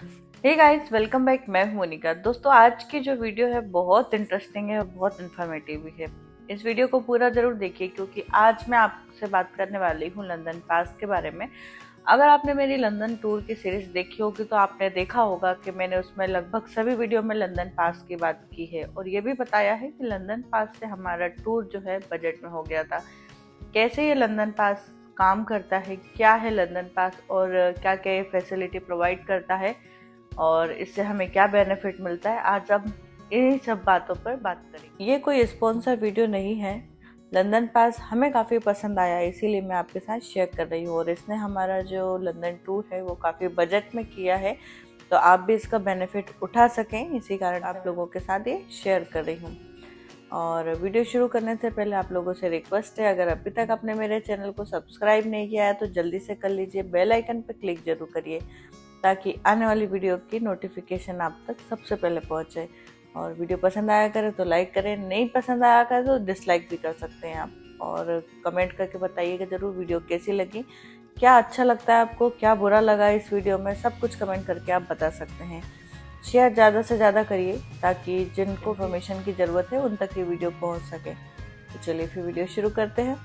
Hey guys, welcome back. मैं हूं मोनिका। दोस्तों, आज की जो वीडियो है बहुत इंटरेस्टिंग है और बहुत इन्फॉर्मेटिव भी है। इस वीडियो को पूरा जरूर देखिए क्योंकि आज मैं आपसे बात करने वाली हूं लंदन पास के बारे में। अगर आपने मेरी लंदन टूर की सीरीज देखी होगी तो आपने देखा होगा कि मैंने उसमें लगभग सभी वीडियो में लंदन पास की बात की है और ये भी बताया है कि लंदन पास से हमारा टूर जो है बजट में हो गया था। कैसे ये लंदन पास काम करता है, क्या है लंदन पास और क्या क्या ये फैसिलिटी प्रोवाइड करता है और इससे हमें क्या बेनिफिट मिलता है, आज हम इन्हीं सब बातों पर बात करेंगे। ये कोई स्पॉन्सर वीडियो नहीं है। लंदन पास हमें काफ़ी पसंद आया, इसीलिए मैं आपके साथ शेयर कर रही हूँ और इसने हमारा जो लंदन टूर है वो काफ़ी बजट में किया है, तो आप भी इसका बेनिफिट उठा सकें, इसी कारण आप लोगों के साथ ये शेयर कर रही हूँ। और वीडियो शुरू करने से पहले आप लोगों से रिक्वेस्ट है, अगर अभी तक आपने मेरे चैनल को सब्सक्राइब नहीं किया है तो जल्दी से कर लीजिए, बेल आइकन पर क्लिक जरूर करिए ताकि आने वाली वीडियो की नोटिफिकेशन आप तक सबसे पहले पहुंचे। और वीडियो पसंद आया करे तो लाइक करें, नहीं पसंद आया करे तो डिसलाइक भी कर सकते हैं आप। और कमेंट करके बताइएगा जरूर वीडियो कैसी लगी, क्या अच्छा लगता है आपको, क्या बुरा लगा इस वीडियो में, सब कुछ कमेंट करके आप बता सकते हैं। शेयर ज़्यादा से ज़्यादा करिए ताकि जिनको इन्फॉर्मेशन की ज़रूरत है उन तक ये वीडियो पहुंच सके। तो चलिए फिर वीडियो शुरू करते हैं।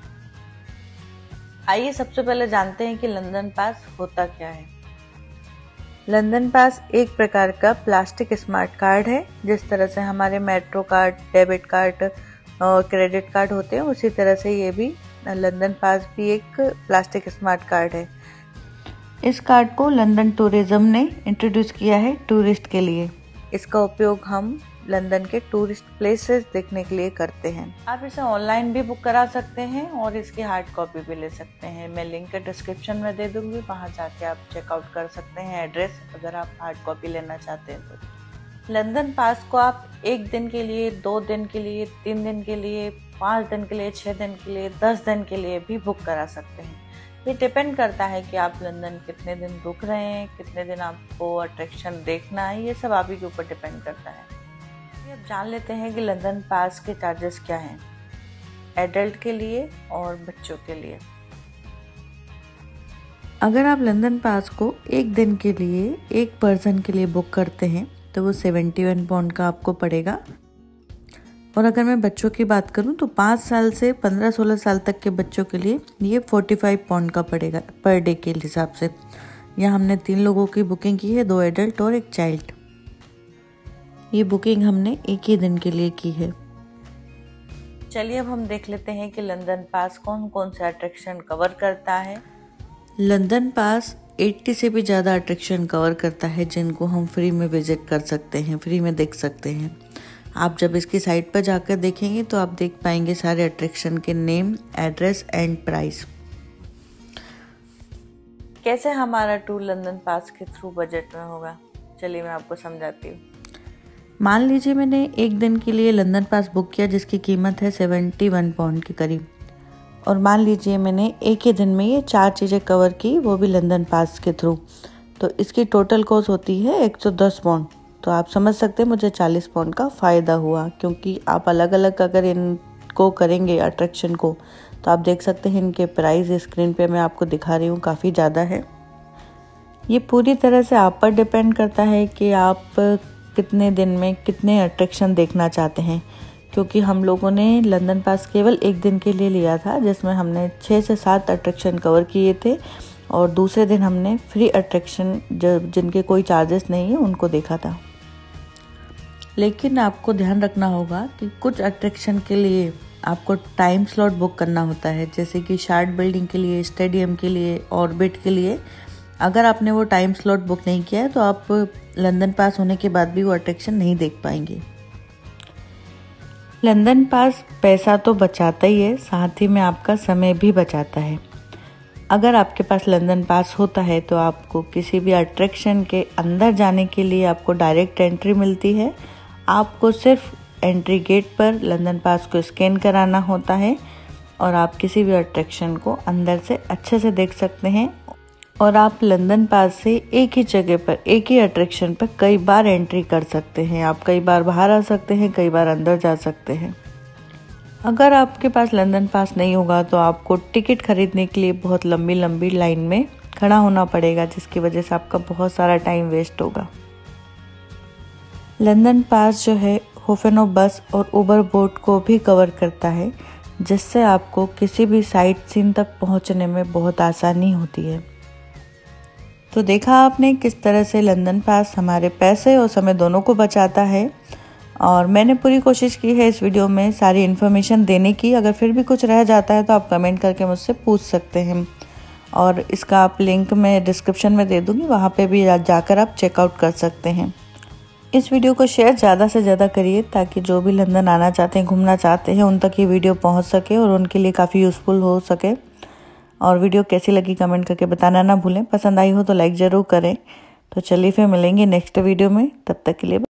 आइए सबसे पहले जानते हैं कि लंदन पास होता क्या है। लंदन पास एक प्रकार का प्लास्टिक स्मार्ट कार्ड है। जिस तरह से हमारे मेट्रो कार्ड, डेबिट कार्ड और क्रेडिट कार्ड होते हैं, उसी तरह से ये भी लंदन पास भी एक प्लास्टिक स्मार्ट कार्ड है। इस कार्ड को लंदन टूरिज्म ने इंट्रोड्यूस किया है टूरिस्ट के लिए। इसका उपयोग हम लंदन के टूरिस्ट प्लेसेस देखने के लिए करते हैं। आप इसे ऑनलाइन भी बुक करा सकते हैं और इसकी हार्ड कॉपी भी ले सकते हैं। मैं लिंक डिस्क्रिप्शन में दे दूंगी, वहां जाके आप चेकआउट कर सकते हैं एड्रेस, अगर आप हार्ड कॉपी लेना चाहते हैं तो। लंदन पास को आप 1 दिन के लिए, 2 दिन के लिए, 3 दिन के लिए, 5 दिन के लिए, 6 दिन के लिए, 10 दिन के लिए भी बुक करा सकते हैं। ये डिपेंड करता है कि आप लंदन कितने दिन रुक रहे हैं, कितने दिन आपको अट्रैक्शन देखना है, ये सब आप ही के ऊपर डिपेंड करता है। अब जान लेते हैं कि लंदन पास के चार्जेस क्या हैं एडल्ट के लिए और बच्चों के लिए। अगर आप लंदन पास को 1 दिन के लिए, एक पर्सन के लिए बुक करते हैं तो वो 71 पाउंड का आपको पड़ेगा। और अगर मैं बच्चों की बात करूं तो 5 साल से 15-16 साल तक के बच्चों के लिए ये 45 पाउंड का पड़ेगा पर डे के हिसाब से। यहाँ हमने 3 लोगों की बुकिंग की है, 2 एडल्ट और 1 चाइल्ड। ये बुकिंग हमने 1 ही दिन के लिए की है। चलिए अब हम देख लेते हैं कि लंदन पास कौन कौन से अट्रैक्शन कवर करता है। लंदन पास 80 से भी ज़्यादा अट्रैक्शन कवर करता है जिनको हम फ्री में विजिट कर सकते हैं, फ्री में देख सकते हैं। आप जब इसकी साइट पर जाकर देखेंगे तो आप देख पाएंगे सारे अट्रैक्शन के नेम, एड्रेस एंड प्राइस। कैसे हमारा टूर लंदन पास के थ्रू बजट में होगा, चलिए मैं आपको समझाती हूँ। मान लीजिए मैंने 1 दिन के लिए लंदन पास बुक किया जिसकी कीमत है 71 पाउंड के करीब, और मान लीजिए मैंने एक ही दिन में ये 4 चीज़ें कवर की, वो भी लंदन पास के थ्रू, तो इसकी टोटल कॉस्ट होती है 110 पाउंड। तो आप समझ सकते हैं मुझे 40 पाउंड का फ़ायदा हुआ, क्योंकि आप अलग अलग अगर इनको करेंगे अट्रैक्शन को तो आप देख सकते हैं इनके प्राइस स्क्रीन पे मैं आपको दिखा रही हूँ, काफ़ी ज़्यादा है। ये पूरी तरह से आप पर डिपेंड करता है कि आप कितने दिन में कितने अट्रैक्शन देखना चाहते हैं, क्योंकि हम लोगों ने लंदन पास केवल 1 दिन के लिए लिया था जिसमें हमने 6 से 7 अट्रैक्शन कवर किए थे और दूसरे दिन हमने फ्री अट्रैक्शन जिनके कोई चार्जेस नहीं है उनको देखा था। लेकिन आपको ध्यान रखना होगा कि कुछ अट्रैक्शन के लिए आपको टाइम स्लॉट बुक करना होता है, जैसे कि शार्ट बिल्डिंग के लिए, स्टेडियम के लिए, ऑर्बिट के लिए। अगर आपने वो टाइम स्लॉट बुक नहीं किया है तो आप लंदन पास होने के बाद भी वो अट्रैक्शन नहीं देख पाएंगे। लंदन पास पैसा तो बचाता ही है, साथ ही में आपका समय भी बचाता है। अगर आपके पास लंदन पास होता है तो आपको किसी भी अट्रैक्शन के अंदर जाने के लिए आपको डायरेक्ट एंट्री मिलती है। आपको सिर्फ एंट्री गेट पर लंदन पास को स्कैन कराना होता है और आप किसी भी अट्रैक्शन को अंदर से अच्छे से देख सकते हैं। और आप लंदन पास से एक ही जगह पर, एक ही अट्रैक्शन पर कई बार एंट्री कर सकते हैं। आप कई बार बाहर आ सकते हैं, कई बार अंदर जा सकते हैं। अगर आपके पास लंदन पास नहीं होगा तो आपको टिकट खरीदने के लिए बहुत लंबी लंबी लाइन में खड़ा होना पड़ेगा, जिसकी वजह से आपका बहुत सारा टाइम वेस्ट होगा। लंदन पास जो है होफेनो बस और उबर बोट को भी कवर करता है, जिससे आपको किसी भी साइट सीन तक पहुंचने में बहुत आसानी होती है। तो देखा आपने किस तरह से लंदन पास हमारे पैसे और समय दोनों को बचाता है। और मैंने पूरी कोशिश की है इस वीडियो में सारी इन्फॉर्मेशन देने की। अगर फिर भी कुछ रह जाता है तो आप कमेंट करके मुझसे पूछ सकते हैं, और इसका आप लिंक मैं डिस्क्रिप्शन में दे दूँगी, वहाँ पे भी जाकर आप चेकआउट कर सकते हैं। इस वीडियो को शेयर ज़्यादा से ज़्यादा करिए, ताकि जो भी लंदन आना चाहते हैं, घूमना चाहते हैं, उन तक ये वीडियो पहुँच सके और उनके लिए काफ़ी यूज़फुल हो सके। और वीडियो कैसी लगी कमेंट करके बताना ना भूलें। पसंद आई हो तो लाइक ज़रूर करें। तो चलिए फिर मिलेंगे नेक्स्ट वीडियो में, तब तक के लिए